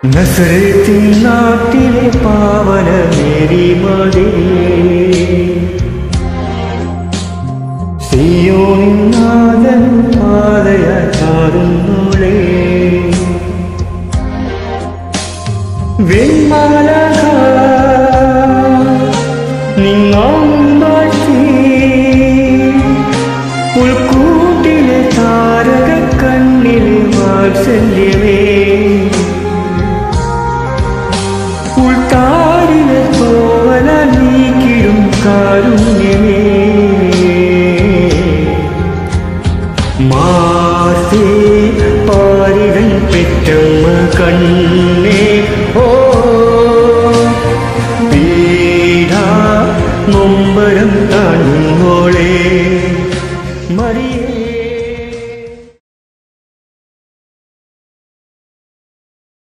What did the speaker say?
നസറത്തിൻ നാട്ടിലെ പാവന മേരി മാതേ, സിയോനിൻ നാഥൻ പാതയായി ചാരുന്നോളേ. വെൺമാലാഖ നിന്നാമം വാഴ്ത്തി, ഉൾക്കൂട്ടിലെ താരക കണ്ണിലെ വാത്സല്യമേ, ഉൾത്താരിലെ തോവല നീക്കിടും കാരുണ്യമേ. മാസേ പാരിതൻ പെറ്റമ്മ കണ്ണേ,